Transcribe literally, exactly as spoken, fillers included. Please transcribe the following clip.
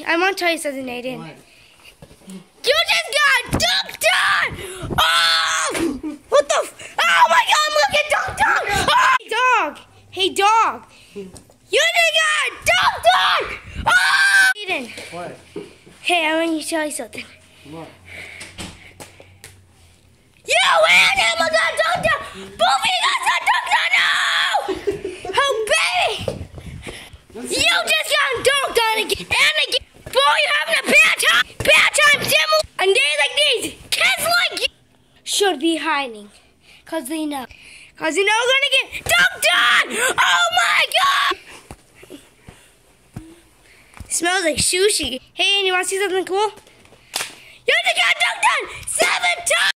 I want to tell you something, Aiden. What? You just got dunked on! Oh! What the f- Oh my god, look at dunked on! Oh! Hey, dog! Hey, dog! You just got dunked on! Oh! Aiden. What? Hey, I want to tell you something. What? You animal got dunked on! Boofy got dunked on! No! Oh, baby! You just got dunked on again and again! Boy, you're having a bad time! Bad time, Tim! On days like these, kids like you should be hiding. Because they know. Because they know they're going to get dunked on! Oh my god! Smells like sushi. Hey, and you want to see something cool? You just got dunked on seven times!